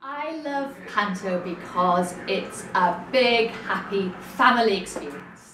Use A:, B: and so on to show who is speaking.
A: I love Panto because it's a big, happy family experience.